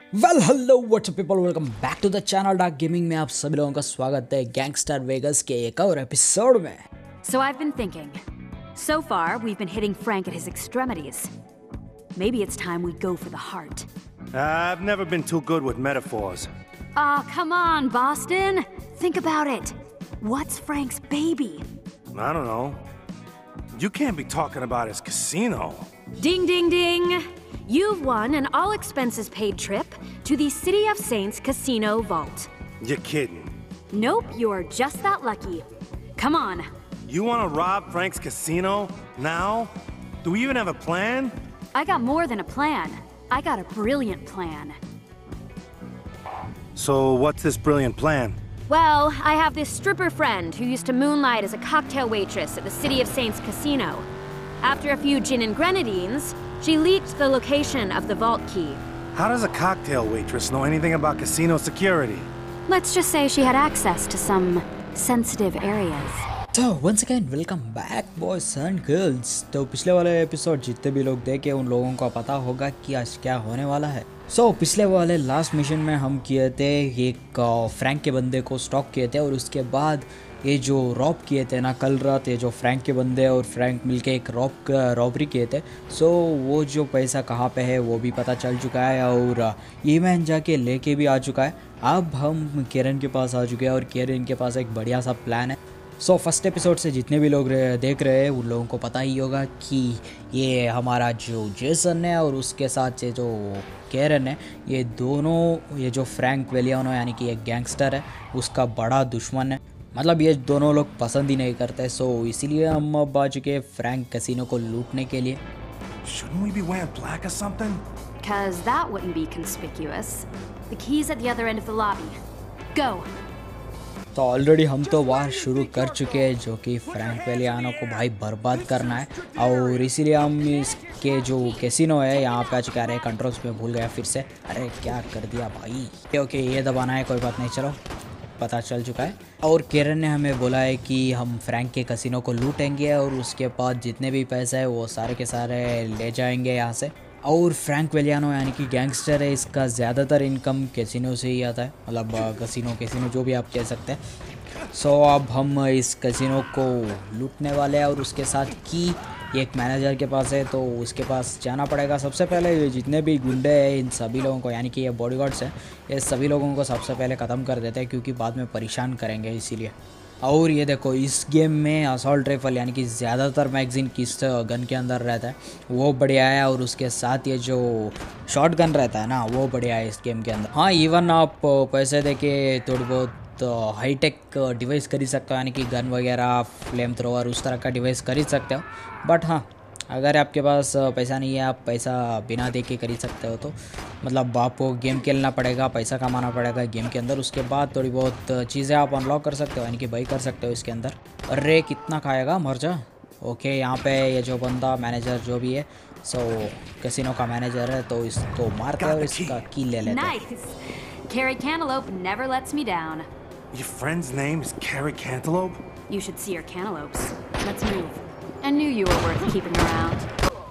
Well hello what's up people, welcome back to the channel Dark Gaming में आप सभी लोगों का स्वागत है गैंगस्टर वेगस के एक और एपिसोड में। So I've been thinking. So far, we've been hitting Frank at his extremities. Maybe it's time we go for the heart. I've never been too good with metaphors. Aw, come on, Boston. Think about it. What's Frank's baby? I don't know. You can't be talking about his casino. Ding, ding, ding. You've won an all-expenses-paid trip to the City of Saints Casino Vault. You're kidding. Nope, you're just that lucky. Come on. You want to rob Frank's casino? Now? Do we even have a plan? I got more than a plan. I got a brilliant plan. So what's this brilliant plan? Well, I have this stripper friend who used to moonlight as a cocktail waitress at the City of Saints Casino. After a few gin and grenadines, she leaked the location of the vault key. How does a cocktail waitress know anything about casino security? Let's just say she had access to some sensitive areas. तो once again welcome back boys and girls. तो पिछले वाले episode जितने भी लोग देखे उन लोगों को पता होगा कि आज क्या होने वाला है। पिछले वाले लास्ट मिशन में हम किए थे एक फ्रैंक के बंदे को स्टॉक किए थे और उसके बाद ये जो रॉब किए थे ना कल रात, ये जो फ्रैंक के बंदे और फ्रैंक मिलके एक रॉबरी किए थे। वो जो पैसा कहाँ पे है वो भी पता चल चुका है और ये मैन जाके लेके भी आ चुका है। अब हम केरन के पास आ चुके हैं और केरन के पास एक बढ़िया सा प्लान है। फर्स्ट एपिसोड से जितने भी लोग देख रहे हैं उन लोगों को पता ही होगा कि ये हमारा जो जेसन है और उसके साथ ये जो केरन है, ये दोनों, ये जो फ्रैंक वेलियानो यानी कि एक गैंगस्टर है उसका बड़ा दुश्मन है। मतलब ये दोनों लोग पसंद ही नहीं करते। इसीलिए हम अब आ चुके हैं फ्रैंक कैसीनो को लूटने के लिए। Shouldn't we be wearing black or something? 'Cause that wouldn't be conspicuous. The key's at the other end of the lobby. Go. तो ऑलरेडी हम तो वार शुरू कर चुके हैं जो कि फ्रैंक वेलियानो को भाई बर्बाद करना है और इसीलिए हम इसके जो कैसीनो है यहाँ पे आ चुके। अरे कंट्रोल्स में भूल गया फिर से। अरे क्या कर दिया भाई। ओके ये दबाना है, कोई बात नहीं, चलो पता चल चुका है। और केरन ने हमें बोला है कि हम फ्रैंक के कैसीनो को लूटेंगे और उसके बाद जितने भी पैसे हैं वो सारे के सारे ले जाएंगे यहाँ से। और फ्रैंक वेलियानो यानी कि गैंगस्टर है, इसका ज़्यादातर इनकम कैसीनो से ही आता है, मतलब कैसीनो जो भी आप कह सकते हैं। अब हम इस कैसीनो को लूटने वाले हैं और उसके साथ की एक मैनेजर के पास है, तो उसके पास जाना पड़ेगा। सबसे पहले ये जितने भी गुंडे हैं इन सभी लोगों को, यानी कि ये बॉडीगार्ड्स हैं, ये सभी लोगों को सबसे पहले ख़त्म कर देते हैं क्योंकि बाद में परेशान करेंगे इसीलिए। और ये देखो इस गेम में असॉल्ट राइफल यानी कि ज़्यादातर मैगजीन किस गन के अंदर रहता है वो बढ़िया है और उसके साथ ये जो शॉट गन रहता है ना वो बढ़िया है इस गेम के अंदर। हाँ, इवन आप पैसे दे के थोड़ी बहुत हाईटेक डिवाइस खरीद सकते हो, यानी कि गन वगैरह, फ्लेम थ्रोवर, उस तरह का डिवाइस खरीद सकते हो। बट हाँ, अगर आपके पास पैसा नहीं है, आप पैसा बिना दे के खरीद सकते हो, तो मतलब आपको गेम खेलना पड़ेगा, पैसा कमाना पड़ेगा गेम के अंदर। उसके बाद थोड़ी बहुत चीज़ें आप अनलॉक कर सकते हो, यानी कि बाई कर सकते हो इसके अंदर। अरे कितना खाएगा, मर जा। ओके, यहाँ पे ये जो बंदा मैनेजर जो भी है, कैसीनो का मैनेजर है, तो इसको मारते हैं और इसका की ले लेते हैं। Nice. Carrie Cantaloupe never lets me down. Your friend's name is Carrie Cantaloupe? You should see her cantaloupes. Let's move. I knew you were worth keeping around.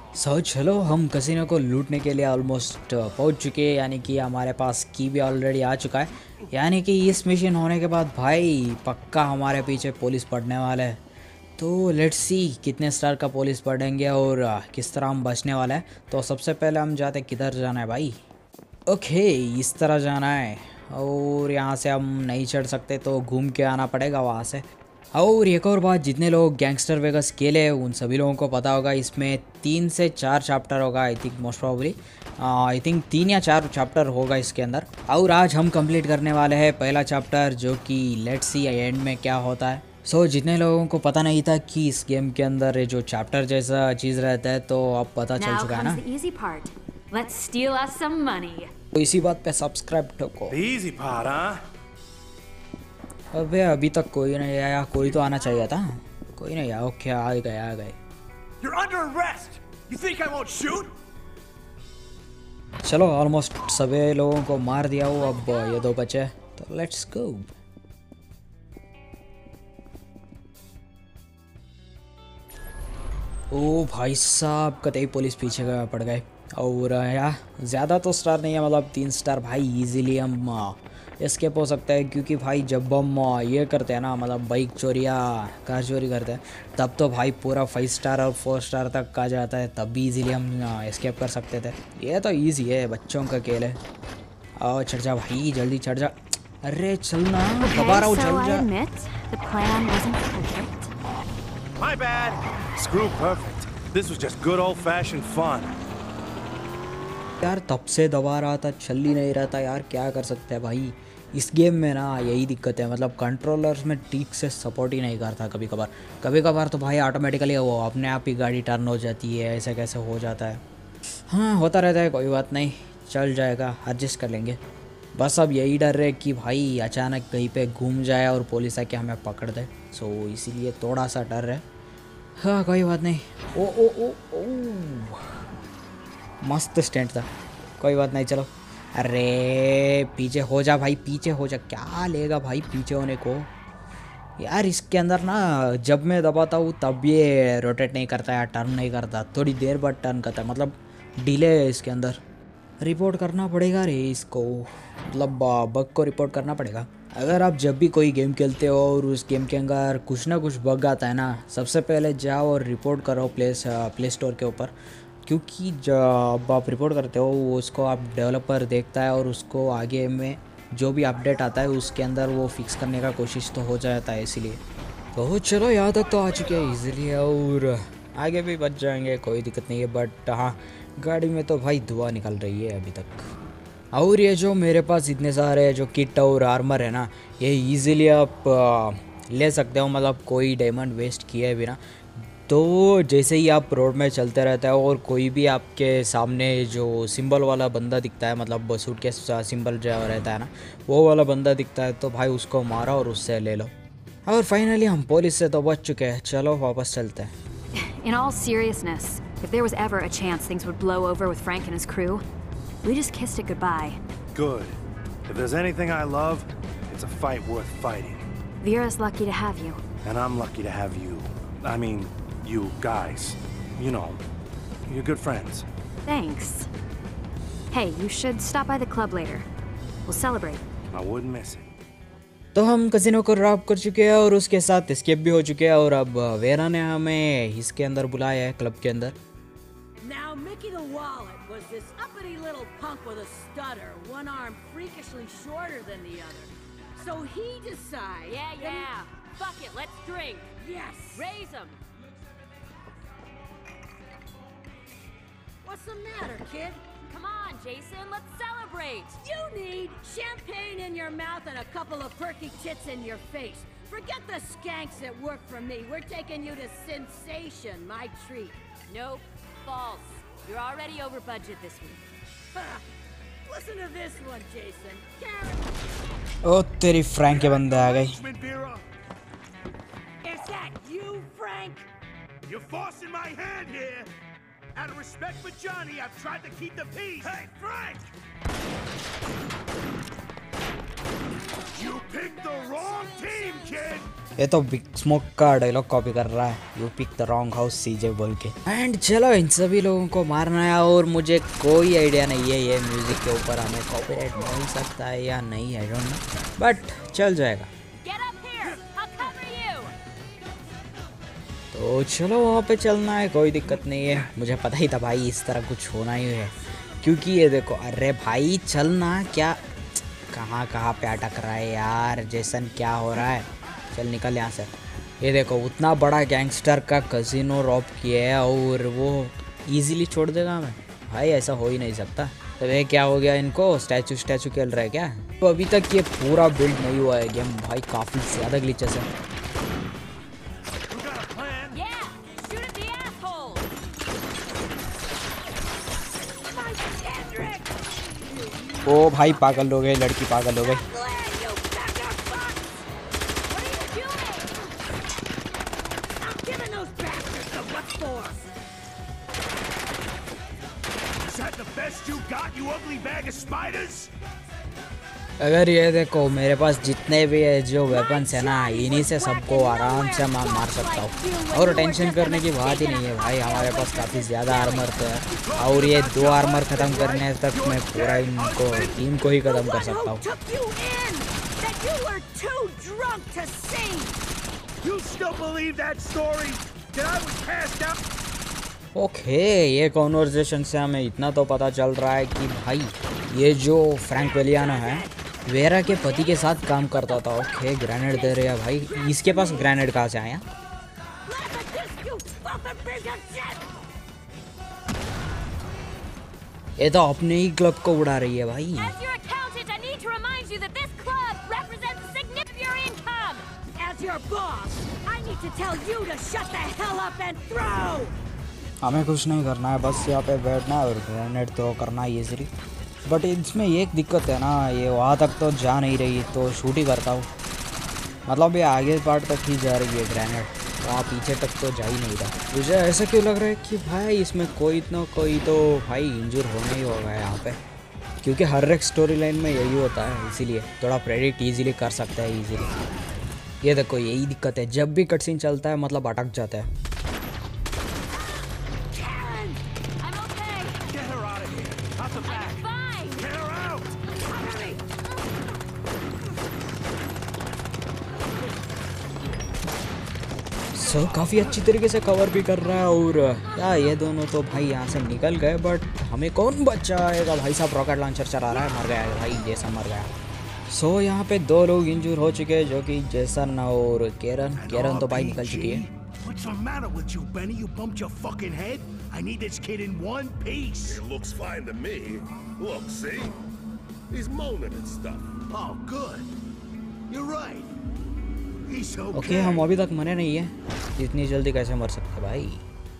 चलो हम कैसीनो को लूटने के लिए ऑलमोस्ट पहुंच चुके हैं, यानी कि हमारे पास की भी ऑलरेडी आ चुका है। यानी कि इस मिशन होने के बाद भाई पक्का हमारे पीछे पुलिस पड़ने वाला है। तो लेट्स सी कितने स्टार का पुलिस पड़ेंगे और किस तरह हम बचने वाला है। तो सबसे पहले हम जाते किधर जाना है भाई। ओके, इस तरह जाना है और यहाँ से हम नहीं चढ़ सकते तो घूम के आना पड़ेगा वहाँ से। और एक और बात, जितने लोग गैंगस्टर वेगस खेले हैं उन सभी लोगों को पता होगा इसमें 3 से 4 चैप्टर होगा। I think most probably I think 3 या 4 चैप्टर होगा इसके अंदर। और आज हम कंप्लीट करने वाले हैं पहला चैप्टर, जो कि लेट्स सी एंड में क्या होता है। जितने लोगों को पता नहीं था कि इस गेम के अंदर ये जो चैप्टर जैसा चीज़ रहता है, तो अब पता चल Now चुका है comes ना। the easy part. Let's steal us some money. तो इसी बात पे सब्सक्राइब ठोको। The easy part, huh? अबे अभी तक कोई नहीं आया, कोई तो आना चाहिए था। कोई नहीं आया। ओके, आ गए। You're under arrest. You think I won't shoot? चलो ऑलमोस्ट सभी लोगों को मार दिया हूँ, अब ये 2 बचे, तो लेट्स गो। ओ भाई साहब, कतई पुलिस पीछे पड़ गए। और या ज़्यादा तो स्टार नहीं है, मतलब 3 स्टार भाई इजीली हम एस्केप हो सकता है, क्योंकि भाई जब हम ये करते हैं ना, मतलब बाइक चोरी या कार चोरी करते हैं, तब तो भाई पूरा 5 स्टार और 4 स्टार तक आ जाता है, तब भी इजीली हम एस्केप कर सकते थे। ये तो इजी है, बच्चों का खेल है। आओ चढ़ जा भाई, जल्दी चढ़ जा। अरे चल ना, दबा रहा हूँ, चल जा। The plan wasn't perfect. My bad. Screw perfect. This was just good old-fashioned fun. यार तब से दबा रहा था, चल ही नहीं रहा था यार, क्या कर सकते हैं भाई। इस गेम में ना यही दिक्कत है, मतलब कंट्रोलर्स में ठीक से सपोर्ट ही नहीं करता। कभी कभार तो भाई ऑटोमेटिकली वो अपने आप ही गाड़ी टर्न हो जाती है, ऐसे कैसे हो जाता है। हाँ होता रहता है, कोई बात नहीं, चल जाएगा, एडजस्ट कर लेंगे। बस अब यही डर है कि भाई अचानक कहीं पे घूम जाए और पुलिस आके हमें पकड़ दे, सो इसीलिए थोड़ा सा डर है। हाँ कोई बात नहीं। ओ ओ ओ ओ मस्त स्टैंड था, कोई बात नहीं, चलो। अरे पीछे हो जा भाई, पीछे हो जा, क्या लेगा भाई पीछे होने को। यार इसके अंदर ना जब मैं दबाता हूँ तब ये रोटेट नहीं करता या टर्न नहीं करता, थोड़ी देर बाद टर्न करता है, मतलब डिले है इसके अंदर। रिपोर्ट करना पड़ेगा रे इसको, मतलब बग को रिपोर्ट करना पड़ेगा। अगर आप जब भी कोई गेम खेलते हो और उस गेम के अंदर कुछ ना कुछ बग आता है ना, सबसे पहले जाओ और रिपोर्ट करो प्ले स्टोर के ऊपर, क्योंकि जब आप रिपोर्ट करते हो उसको आप डेवलपर देखता है और उसको आगे में जो भी अपडेट आता है उसके अंदर वो फिक्स करने का कोशिश तो हो जाता है, इसीलिए। तो चलो यहाँ तक तो आ चुके हैं इजीली, और आगे भी बच जाएंगे, कोई दिक्कत नहीं है। बट हाँ गाड़ी में तो भाई धुआं निकल रही है अभी तक। और ये जो मेरे पास इतने सारे जो किट और आर्मर है ना, ये इजीली आप ले सकते हो, मतलब कोई डायमंड वेस्ट किए बिना। तो जैसे ही आप रोड में चलते रहते हो और कोई भी आपके सामने जो सिंबल वाला बंदा दिखता है, मतलब सूटकेस सिंबल जो रहता है ना, वो वाला बंदा दिखता है, तो भाई उसको मारो और उससे ले लो। और फाइनली हम पुलिस से तो बच चुके हैं, चलो वापस चलते हैं। In all seriousness, if there was ever a chance things would blow over with Frank and his crew, we just kissed it goodbye. Good. If there's anything I love, it's a fight worth fighting. Vera's lucky to have you. And I'm lucky to have you. I mean, you guys. You know, you're good friends. Thanks. Hey, you should stop by the club later. We'll celebrate. I wouldn't miss it. तो हम casino को Rob कर चुके हैं और उसके साथ escape भी हो चुके हैं, और अब वेरा ने हमें इसके अंदर बुलाया है, क्लब के अंदर। Now, Mickey the Wallet was this uppity little punk with a stutter, one arm freakishly shorter than the other. So he decides. Yeah. Fuck it, let's drink. Yes. Raise 'em. What's the matter, kid? Come on, Jason, let's celebrate. You need champagne in your mouth and a couple of perky tits in your face. Forget the skanks that work for me. We're taking you to Sensation, my treat. Nope, false. You're already over budget this week. Ha! Listen to this one, Jason. Karen. ओ तेरी Frank के बंदे आ गए। Is that you, Frank? You're forcing my hand here. Out of respect for Johnny, I've tried to keep the peace. Hey, Frank! You picked the wrong team, kid. ये तो Big Smoke का dialogue copy कर रहा है, you pick the wrong house CJ बोल के। And चलो इन सभी लोगों को मारना है, और मुझे कोई आइडिया नहीं है ये म्यूजिक के ऊपर हमें कॉपीराइट मिल सकता है या नहीं, आई डोंट नो, बट चल जाएगा। Get up here, I'll cover you. तो चलो वहाँ पे चलना है, कोई दिक्कत नहीं है, मुझे पता ही था भाई इस तरह कुछ होना ही है, क्योंकि ये देखो, अरे भाई चलना, क्या कहाँ पे अटक रहा है यार, जैसन क्या हो रहा है, चल निकल यहाँ से। ये देखो उतना बड़ा गैंगस्टर का कसिनो रॉब किया है और वो इजीली छोड़ देगा हमें, भाई ऐसा हो ही नहीं सकता। तो ये क्या हो गया, इनको स्टैचू खेल रहा है क्या? तो अभी तक ये पूरा बिल्ड नहीं हुआ है गेम, भाई काफ़ी ज़्यादा ग्लिचेस है। Yeah, shoot at the asshole. My Kendrick! ओ भाई पागल हो गए, लड़की पागल हो गई। Glad you sucker fucks! What are you doing? I'm giving those bastards the what for. Is that the best you got, you ugly bag of spiders? अगर ये देखो मेरे पास जितने भी है जो वेपन्स है ना, इन्हीं से सबको आराम से मैं मार सकता हूँ। और टेंशन करने की बात ही नहीं है भाई, हमारे पास काफ़ी ज़्यादा आर्मर तो है। और ये 2 आर्मर ख़त्म करने तक मैं पूरा इनको टीम को ही ख़त्म कर सकता हूँ। ओके, ये कॉन्वर्जेशन से हमें इतना तो पता चल रहा है कि भाई ये जो फ्रैंक वेलियानो है वेरा के पति के साथ काम करता था। ओके, ग्रेनेड दे रहे हैं भाई। इसके पास ग्रेनेड कहाँ से आया? ये तो अपने ही क्लब को उड़ा रही है भाई। हमें कुछ नहीं करना है, बस यहाँ पे बैठना है और ग्रेनेड थ्रो करना है इजीली। बट इसमें एक दिक्कत है ना, ये वहाँ तक तो जा नहीं रही, तो शूट ही करता हूँ। मतलब ये आगे पार्ट तक ही जा रही है ग्रेनेड, वहाँ पीछे तक तो जा ही नहीं रहा। मुझे ऐसा क्यों लग रहा है कि भाई इसमें कोई ना कोई तो भाई इंजर होना ही होगा यहाँ पे, क्योंकि हर एक स्टोरी लाइन में यही होता है, इसीलिए थोड़ा प्रेडिक्ट ईजिली कर सकता है ईजिली। ये देखो यही दिक्कत है, जब भी कटसीन चलता है मतलब अटक जाता है। सो काफ़ी अच्छी तरीके से कवर भी कर रहा है। और क्या ये दोनों तो भाई यहाँ से निकल गए, बट हमें कौन बचाएगा भाई साहब? रॉकेट लॉन्चर चला रहा है, मर गया है भाई, जैसा मर गया। सो यहाँ पे 2 लोग इंजूर हो चुके हैं, जो कि जेसन और केरन तो भाई निकल चुकी है। What's the matter with you, Benny? You bumped your fucking head? I need this kid in one piece. It looks fine to me. Look, see? He's moaning and stuff. Oh, good. You're right. He's okay. Okay, हम अभी तक मरे नहीं है, इतनी जल्दी कैसे मर सकते भाई?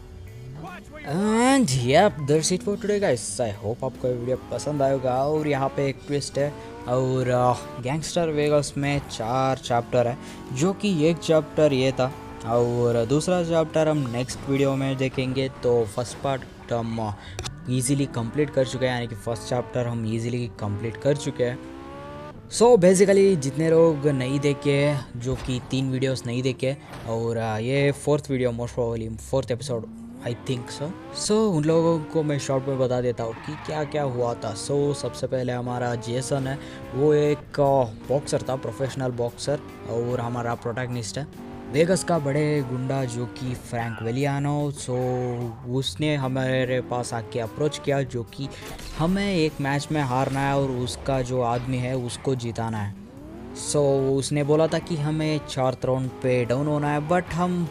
And yup, that's it for today guys. I hope आपको ये वीडियो पसंद आएगा। और यहाँ पे एक ट्विस्ट है, और गैंगस्टर वेगास में 4 चैप्टर है, जो कि एक चैप्टर ये था और दूसरा चैप्टर हम नेक्स्ट वीडियो में देखेंगे। तो फर्स्ट पार्ट हम इजीली कंप्लीट कर चुके हैं, यानी कि फर्स्ट चैप्टर हम इजीली कंप्लीट कर चुके हैं। सो बेसिकली जितने लोग नहीं देखे, जो कि 3 वीडियोस नहीं देखे, और ये 4th video, most probably 4th episode I think so उन लोगों को मैं शॉर्ट में बता देता हूँ कि क्या क्या हुआ था। सबसे पहले हमारा जेसन है, वो एक बॉक्सर था, प्रोफेशनल बॉक्सर, और हमारा प्रोटैगनिस्ट है वेगस का बड़े गुंडा, जो कि फ्रैंक वेलियानो। उसने हमारे पास आके अप्रोच किया, जो कि हमें एक मैच में हारना है और उसका जो आदमी है उसको जिताना है। उसने बोला था कि हमें 4th राउंड पे डाउन होना है, बट हम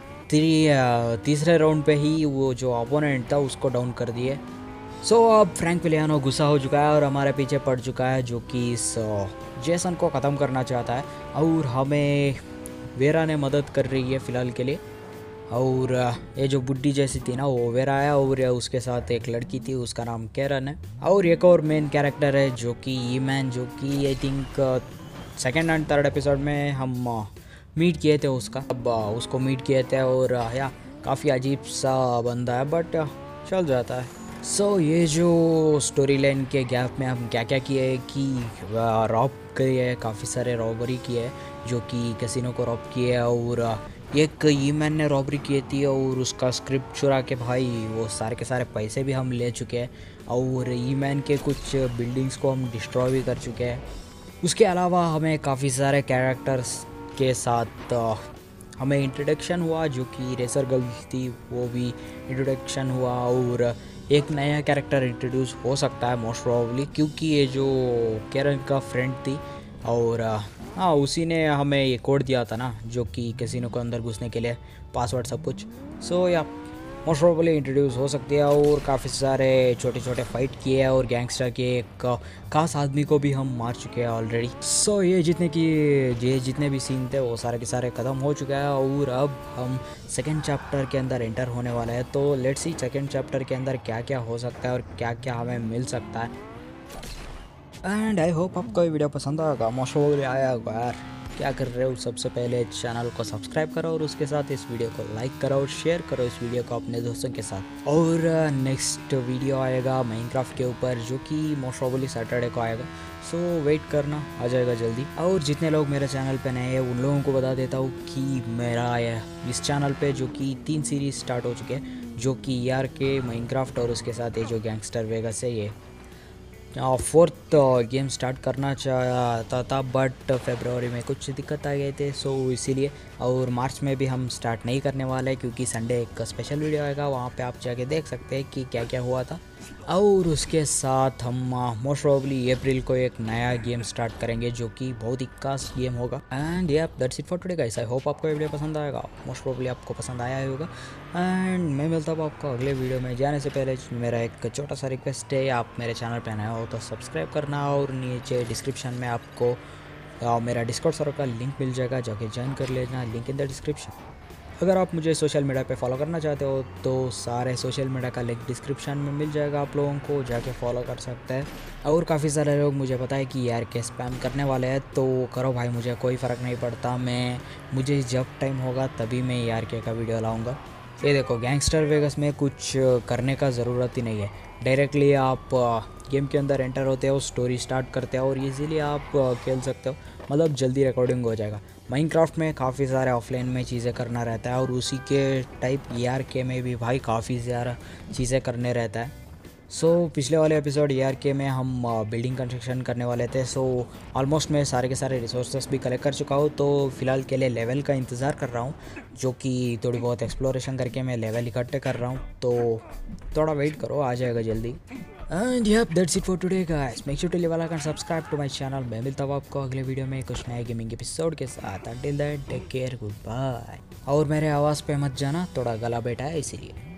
तीसरे राउंड पे ही वो जो अपोनेंट था उसको डाउन कर दिए। अब फ्रैंक वेलियानो गुस्सा हो चुका है और हमारे पीछे पड़ चुका है, जो कि इस जेसन को ख़त्म करना चाहता है, और हमें वेरा ने मदद कर रही है फ़िलहाल के लिए। और ये जो बुड्ढी जैसी थी ना, वो वेरा है, और उसके साथ एक लड़की थी, उसका नाम केरन है। और एक और मेन कैरेक्टर है, जो कि ई-मैन, जो कि आई थिंक 2nd और 3rd एपिसोड में हम मीट किए थे अब उसको मीट किए थे। और या काफ़ी अजीब सा बंदा है, बट चल जाता है। ये जो स्टोरी लाइन के गैप में हम क्या क्या किए कि रॉब किए, काफ़ी सारे रॉबरी किए, जो कि कैसीनो को रॉब किए, और एक ई-मैन ने रॉबरी की थी और उसका स्क्रिप्ट चुरा के भाई वो सारे के सारे पैसे भी हम ले चुके हैं, और ई-मैन के कुछ बिल्डिंग्स को हम डिस्ट्रॉय भी कर चुके हैं। उसके अलावा हमें काफ़ी सारे कैरेक्टर्स के साथ हमें इंट्रोडक्शन हुआ, जो कि रेसर गर्ल्स थी, वो भी इंट्रोडक्शन हुआ, और एक नया कैरेक्टर इंट्रोड्यूस हो सकता है मोस्ट प्रोबेबली, क्योंकि ये जो केरन का फ्रेंड थी, और हाँ उसी ने हमें ये कोड दिया था ना, जो कि कैसीनो को अंदर घुसने के लिए पासवर्ड सब कुछ। या मोस्ट प्रोबेबली इंट्रोड्यूस हो सकती है। और काफ़ी सारे छोटे छोटे फाइट किए हैं, और गैंगस्टर के एक खास आदमी को भी हम मार चुके हैं ऑलरेडी। ये जितने भी सीन थे वो सारे के सारे ख़त्म हो चुके हैं, और अब हम 2nd चैप्टर के अंदर एंटर होने वाले हैं। तो लेट्स सी 2nd चैप्टर के अंदर क्या क्या हो सकता है और क्या क्या हमें मिल सकता है। एंड आई होप आपको ये वीडियो पसंद आएगा, मोस्ट प्रोबेबली आया होगा यार। क्या कर रहे हो, सबसे पहले चैनल को सब्सक्राइब करो और उसके साथ इस वीडियो को लाइक करो और शेयर करो इस वीडियो को अपने दोस्तों के साथ। और नेक्स्ट वीडियो आएगा माइनक्राफ्ट के ऊपर, जो कि मोस्ट प्रोबेबली सैटरडे को आएगा। सो वेट करना, आ जाएगा जल्दी। और जितने लोग मेरे चैनल पे नए हैं उन लोगों को बता देता हूँ कि मेरा इस चैनल पे जो कि 3 सीरीज़ स्टार्ट हो चुके हैं, जो कि ERK, माइनक्राफ्ट और उसके साथ ये जो गैंगस्टर वेगास है, ये 4th गेम स्टार्ट करना चाहता था बट फरवरी में कुछ दिक्कत आ गए थे, सो इसीलिए। और मार्च में भी हम स्टार्ट नहीं करने वाले हैं क्योंकि संडे एक स्पेशल वीडियो आएगा, वहाँ पे आप जाके देख सकते हैं कि क्या क्या हुआ था। और उसके साथ हम मोस्ट प्रोबेबली अप्रैल को एक नया गेम स्टार्ट करेंगे जो कि बहुत ही खास गेम होगा। And that's it for today guys. I hope आपको ये वीडियो पसंद आएगा, मोस्ट प्रोबेबली आपको पसंद आया ही होगा। एंड मैं मिलता हूँ आपको अगले वीडियो में। जाने से पहले मेरा एक छोटा सा रिक्वेस्ट है, आप मेरे चैनल पर नए हो तो सब्सक्राइब करना और नीचे डिस्क्रिप्शन में आपको मेरा डिस्कॉर्ड सर्वर का लिंक मिल जाएगा, जाके ज्वाइन कर लेना, लिंक इन द डिस्क्रिप्शन। अगर आप मुझे सोशल मीडिया पे फॉलो करना चाहते हो तो सारे सोशल मीडिया का लिंक डिस्क्रिप्शन में मिल जाएगा, आप लोगों को जाके फॉलो कर सकते हैं। और काफ़ी सारे लोग मुझे पता है कि ERK स्पैम करने वाले हैं, तो करो भाई, मुझे कोई फ़र्क नहीं पड़ता। मुझे जब टाइम होगा तभी मैं ERK का वीडियो लाऊंगा। ये देखो, गैंगस्टर वेगास में कुछ करने का ज़रूरत ही नहीं है, डायरेक्टली आप गेम के अंदर एंटर होते हो, स्टोरी स्टार्ट करते हो और इजीली आप खेल सकते हो, मतलब जल्दी रिकॉर्डिंग हो जाएगा। माइनक्राफ्ट में काफ़ी सारे ऑफलाइन में चीज़ें करना रहता है और उसी के टाइप ERK में भी भाई काफ़ी ज़्यादा चीज़ें करने रहता है। सो पिछले वाले एपिसोड ERK में हम बिल्डिंग कंस्ट्रक्शन करने वाले थे, सो ऑलमोस्ट मैं सारे के सारे रिसोर्सेस भी कलेक्ट कर चुका हूँ। तो फ़िलहाल के लिए लेवल का इंतज़ार कर रहा हूँ, जो कि थोड़ी बहुत एक्सप्लोरेशन करके मैं लेवल इकट्ठे कर रहा हूँ, तो थोड़ा वेट करो, आ जाएगा जल्दी। And yup that's it for today guys. Make sure to leave a like and subscribe to my channel. मैं मिलता हूँ आपको अगले वीडियो में कुछ नए गेमिंग एपिसोड के साथ। Until then take care, good bye. और मेरे आवाज़ पे मत जाना, थोड़ा गला बैठा है इसीलिए।